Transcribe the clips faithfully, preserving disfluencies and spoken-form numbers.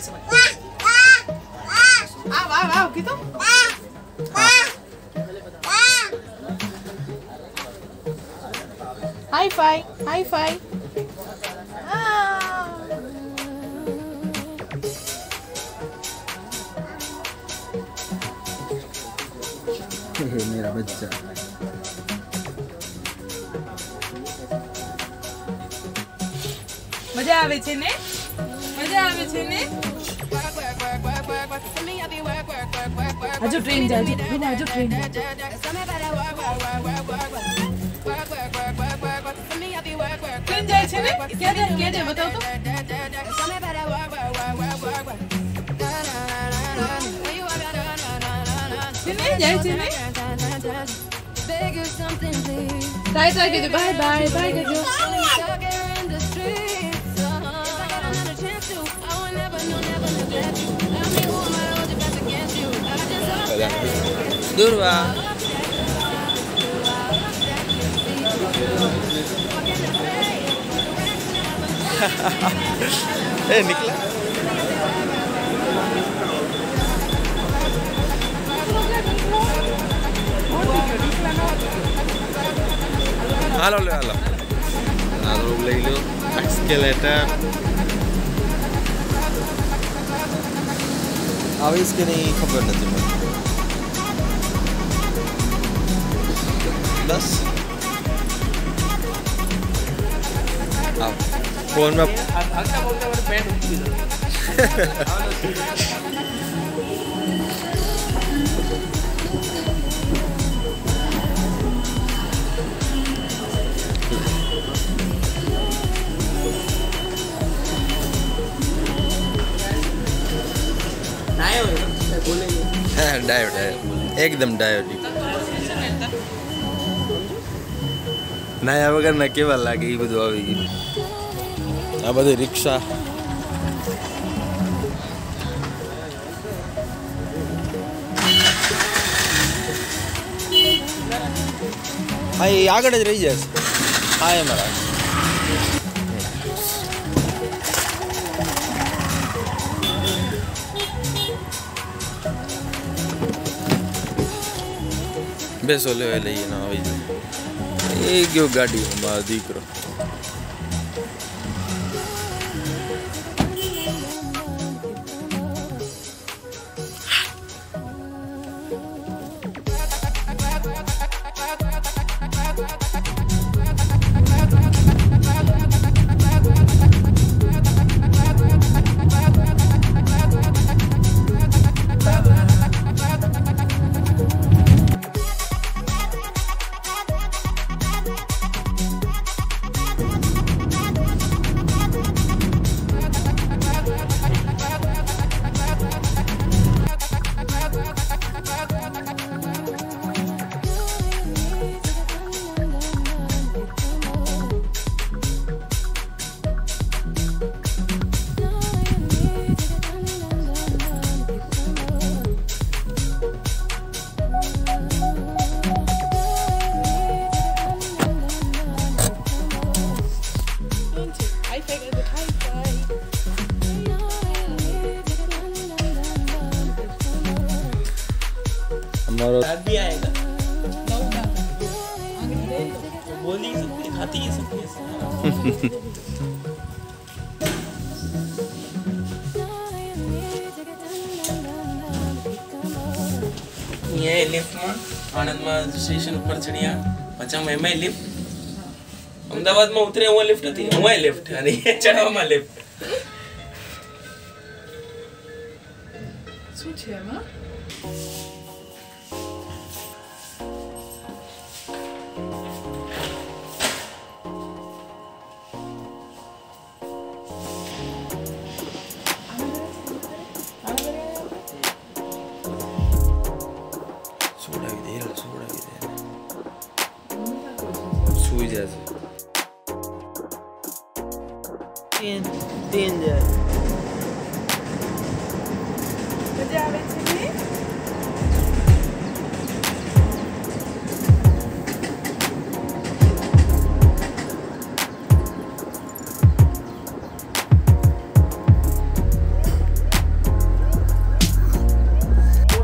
છે આવ આવ આવ કીધું હાઈ ફાઈ હાઈ ફાઈ मेरा बच्चा મજા આવે છે ને મજા આવે છે ને હજુ ટ્રેન જાય છે હજુ હજુ ટ્રેન ટ્રેન જાય છે ને ક્યાં જાય ક્યાં જાય બતાવ તો છે ને જાય છે ને ટ્રાય ટ્રાય કીધું બાય બાય બાય કીધું Durva. Eh, निकला हालो ले हालो हालो ले लो एक्सकेलेटर अब इसके नहीं खबर नहीं मुझे बस अब फोन में अच्छा बोलते हैं पैंट उठी डायो डायो एकदम डायोटिक नया वगैरह ना केवल लागे ये બધું આવી ગયું આ બધી રિક્ષા હા એ આગળ જ રહી જશે હા એ મારા बेसो ले लईए ना આવી જાય એ ગયો ગાડીમાં મારો દીકરો भी आएगा बोल ही सकती खाती ही सकती ये लिफ्ट में आनंद में स्टेशन पर चढ़िया पचा में मैं लिफ्ट अहमदाबाद में उतरे वो लिफ्ट थी वो लिफ्ट अरे ये चढ़ावा में लिफ्ट શું છે એમાં तीन तीन जाए મજા આવે છે ને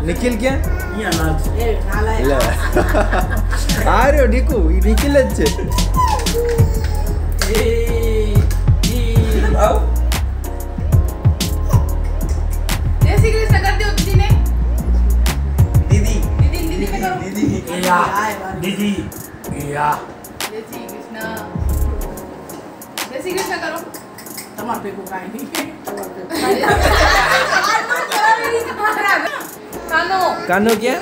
નિખિલ ક્યાં? એ નાલાયક. લે આ રહ્યો ડીકુ, ઈ નિખિલ જ છે. એ ઈ આવ જય શ્રી કૃષ્ણ કરી દો દીદીને. દીદી દીદી દીદી ને કરો. દીદી દીદી યા જય શ્રી કૃષ્ણ. જય શ્રી કૃષ્ણ કરો. તમાર ભેગું કાંઈ નહીં. કાનો કાનો ક્યાં?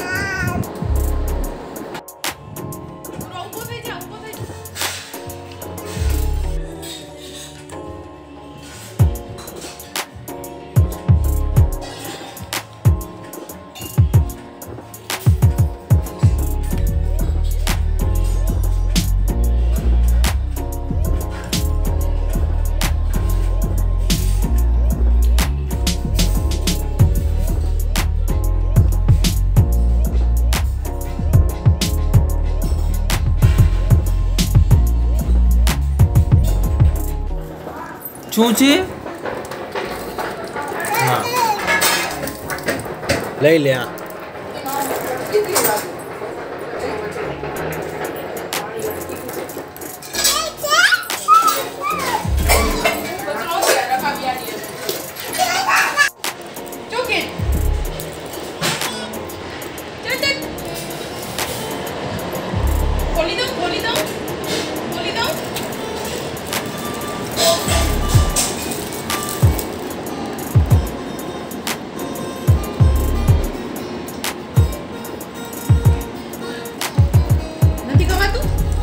ઊભો થઈ જા, ઊભો થઈ જા. શું છે? હા લઈ લે. આ ખોલી દઉં ખોલી દઉં ખોલી દઉં. નથી ખવાતું?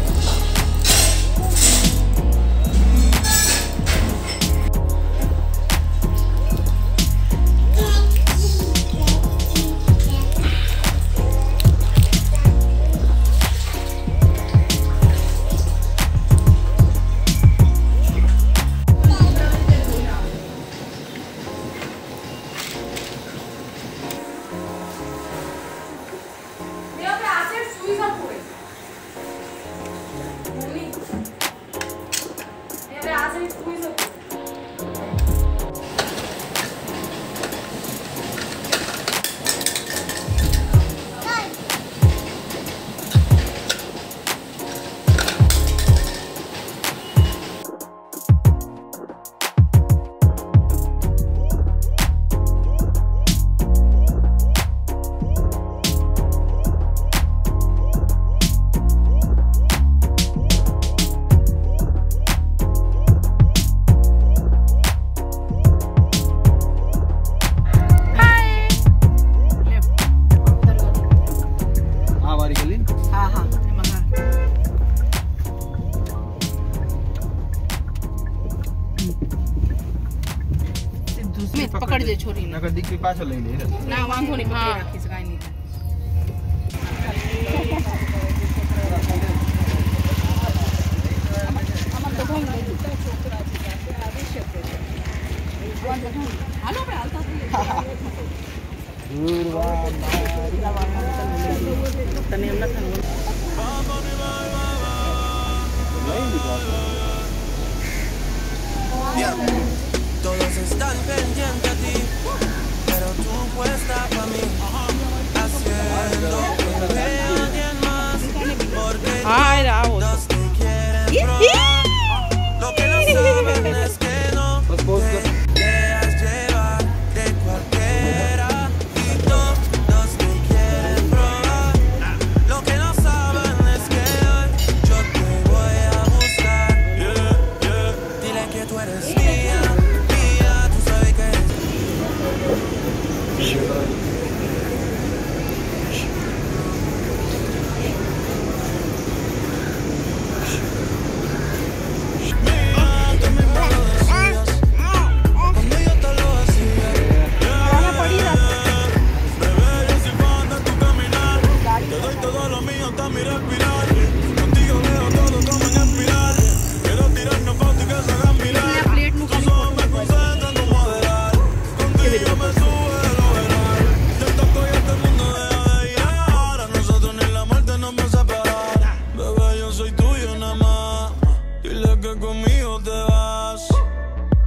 પકડ દે છોરીને. નકર દીકરી પાછો લઈ લે. ના વાંધો નહીં, પકડી રાખીશ, કાંઈ નહીં. હાલો આપણે હાલતા થઈએ. તને એમ નથી Todos están pendientes a ti, pero tú puestas para mí, haciendo que vea alguien más, porque todos te quieren probar. Lo que no saben es que no te dejas llevar de cualquiera, y todos te quieren probar. Lo que no saben es que hoy yo te voy a buscar. Dile que tú eres mía.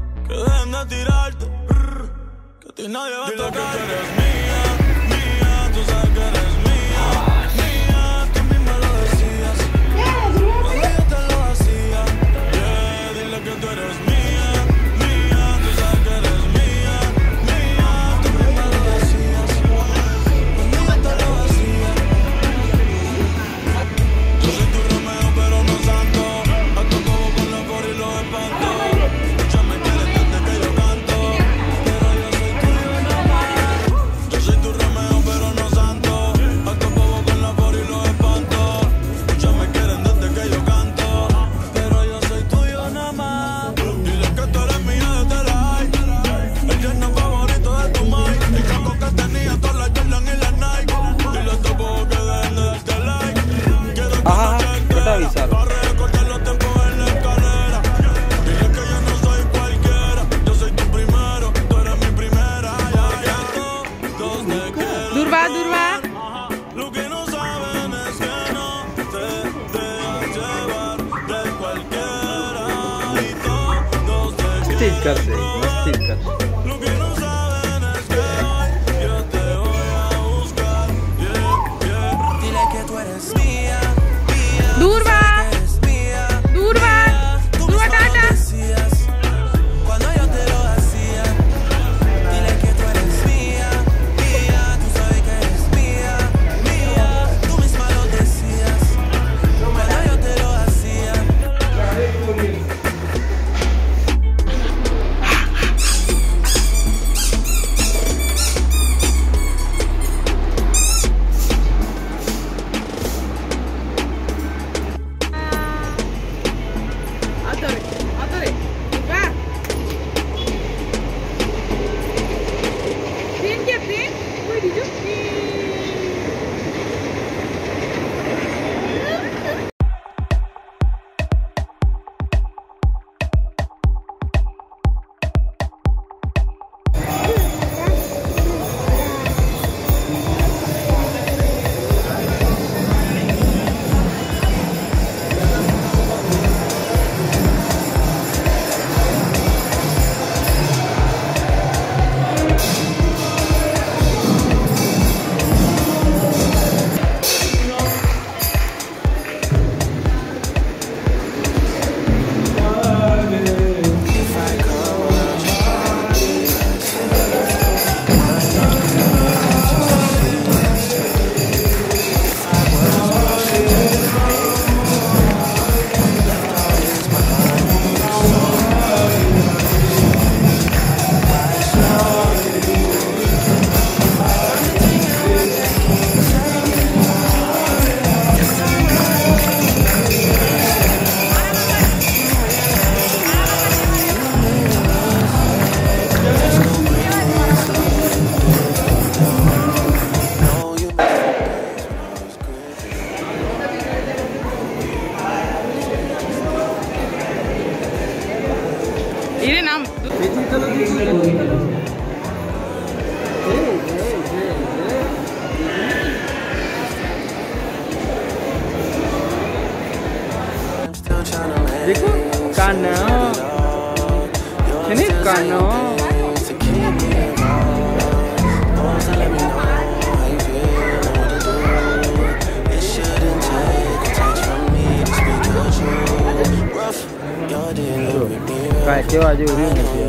Nadie va a tocar. Dile que tú eres mía, mía. कर दे मस्ती कर Durva Durva Durva tata Ini nam. देखो काना ini काना kayak cewek aja udah